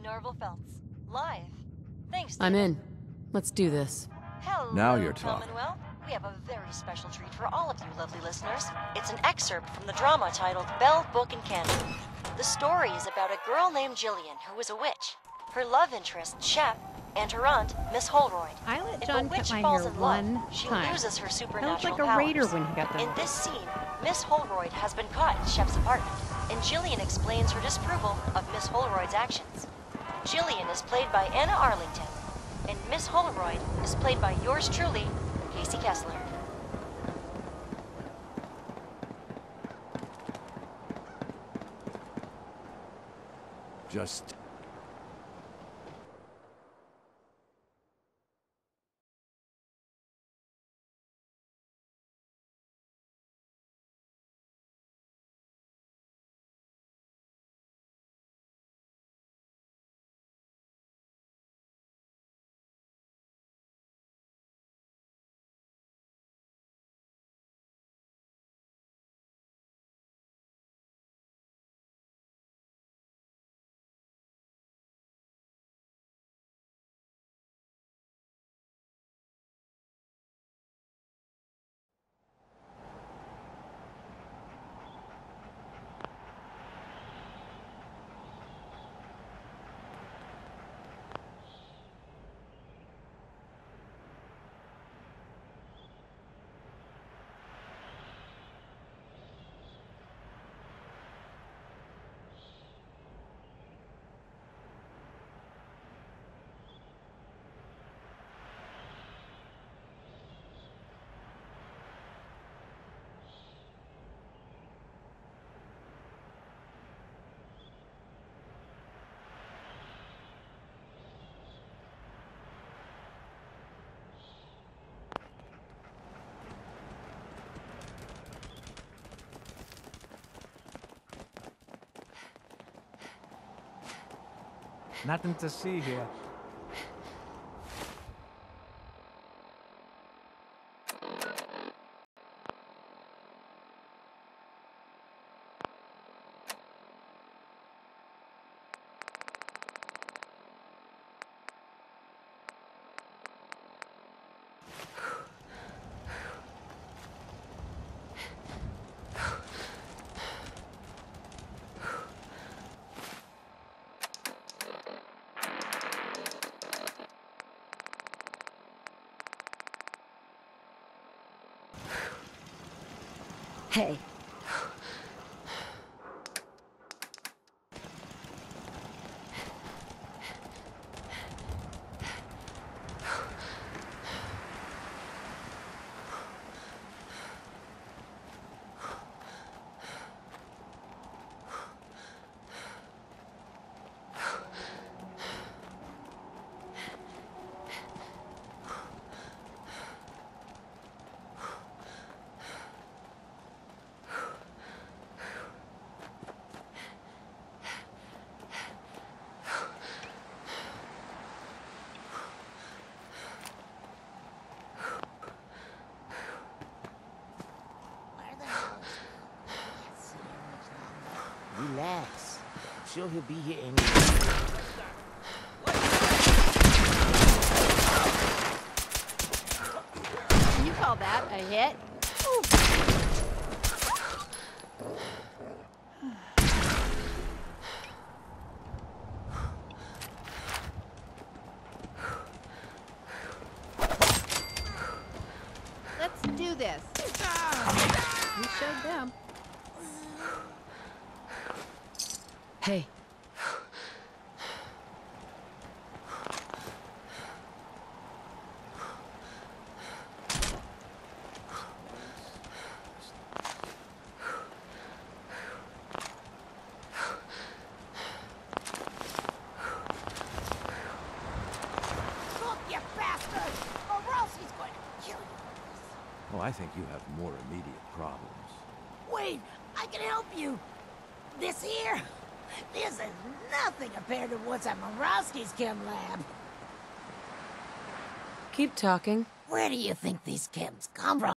Norval Feltz. Live. Thanks, I'm David. in. Let's do this. Hello, Now you're talking. Commonwealth. We have a very special treat for all of you lovely listeners. It's an excerpt from the drama titled Bell, Book, and Candle. The story is about a girl named Jillian who is a witch. Her love interest, Shep, and her aunt, Miss Holroyd. I let If John a witch cut my falls hair in love, one she time. loses her I supernatural looked like a powers. raider when he got done. In this scene, Miss Holroyd has been caught in Shep's apartment, and Jillian explains her disapproval of Miss Holroyd's actions. Jillian is played by Anna Arlington, and Miss Holroyd is played by yours truly, Casey Kessler. Just... Nothing to see here. Hey. Relax. I'm sure he'll be here any Can you call that a hit? Let's do this. You showed them. Hey. Look, you bastard! Or else he's going to kill you. Oh, I think you have more immediate problems. Wait, I can help you. This here, this is nothing compared to what's at Morowski's chem lab. Keep talking. Where do you think these chems come from?